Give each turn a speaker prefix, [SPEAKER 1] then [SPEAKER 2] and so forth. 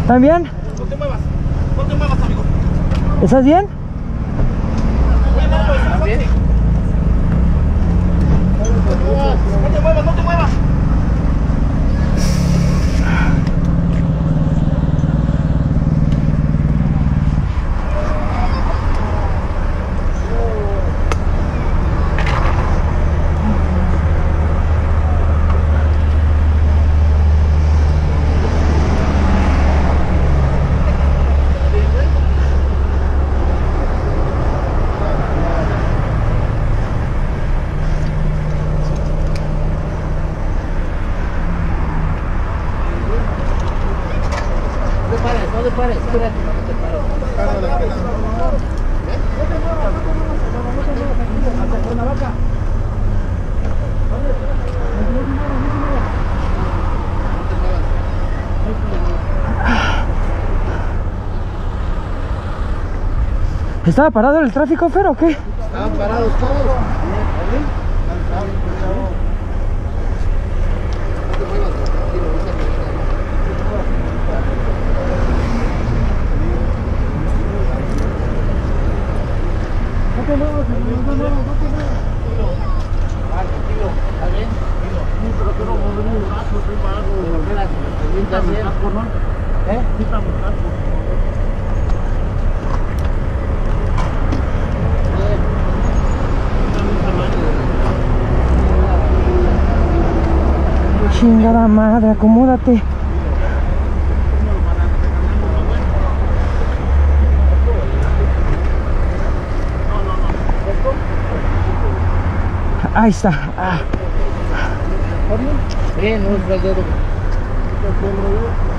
[SPEAKER 1] ¿Están bien?
[SPEAKER 2] No te muevas, amigo.
[SPEAKER 1] ¿Estás bien?
[SPEAKER 2] ¿Estás bien? No te muevas. No te pares, espérate, no te pares.
[SPEAKER 1] ¿Estaba parado el tráfico, Fer, o qué?
[SPEAKER 2] Estaban parados todos.
[SPEAKER 1] Chingada madre, acomódate. Ahí está.
[SPEAKER 2] Bien, no es el dedo.